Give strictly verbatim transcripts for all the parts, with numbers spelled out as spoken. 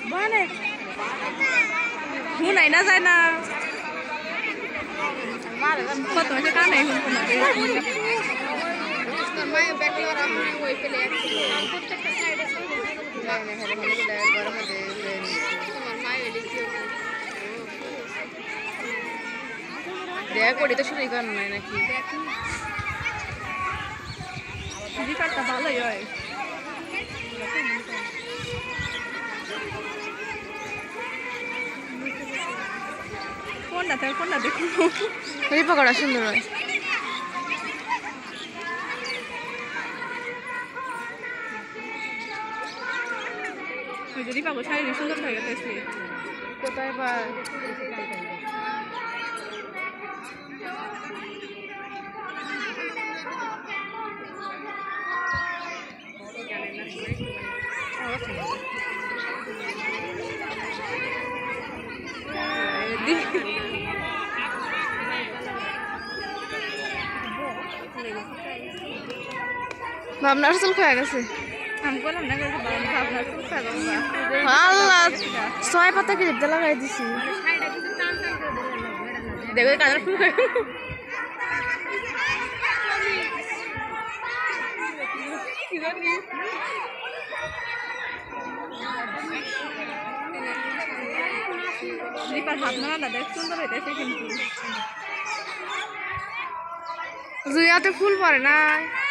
বনে হুন না যায় না কত মাসে কানে হুন তোমাদের মাই ব্যাকলর আমি ওই পেলে প্রত্যেকটা সাইডে যায় না হলে হলে গরম মধ্যে তোমার মাই এলে কি দেখ ওটা তো শুরুই করানো নাই নাকি রিপারটা ভালোই হয় কোনটা থেকে কোনটা দেখুন রিপা করা সুন্দর হয় ওই যে রিপা গোছাই সুন্দর হয়ে গেছে কোথায় বা ভাবনার চুল খোয়া গেছে আল্লাহ ছয় পাতা ক্লিপটা লাগাই দিছি দেখো কাজের ফুল রিপার হাত না দেখ সুন্দর হইতেছে কিন্তু জুইয়াতে ফুল পরে না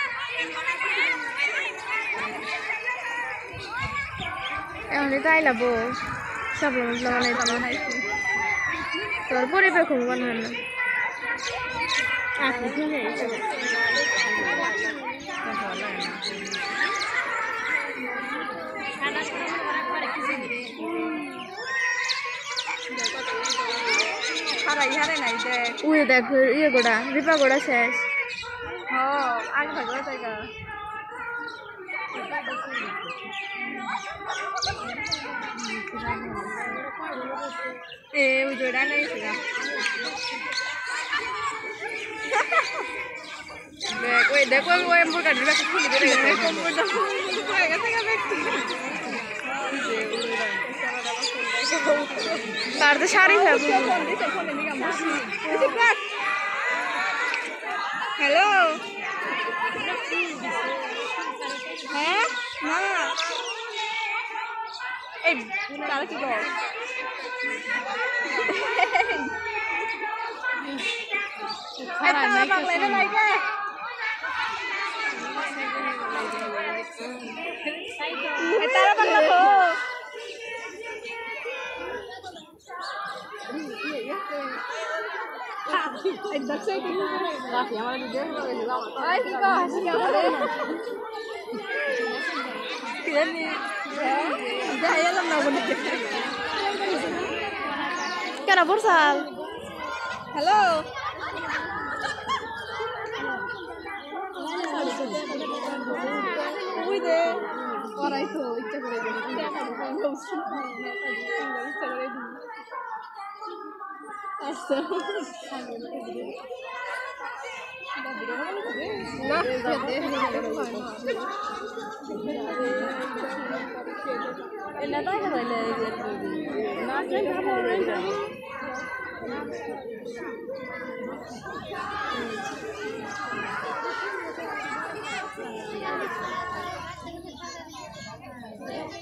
এমনি তাই লাবো সব বানাইছি তোর পরিবার খুব বানান না উই দেখ ইয়ে গোড়া রিপা গোড়া শেষ হ্যাঁ আগে ভাগো জায়গা এ ওই জোড়া নাই সেটা দেখ ওই দেখো ওই এমপুর কাটি রাখি খুলে দিয়ে গেছে কম্পিউটার হয়ে গেছে ব্যক্তি তার তো শাড়ি ফেলবো হ্যালো হ্যাঁ না এই তারা কি কর তারা বাংলা কেন বর্ষাল হ্যালো ওই দে করাই তো ইচ্ছা করে ইচ্ছা করে আচ্ছা না তাই হইলে না কেন ভালো Thank you.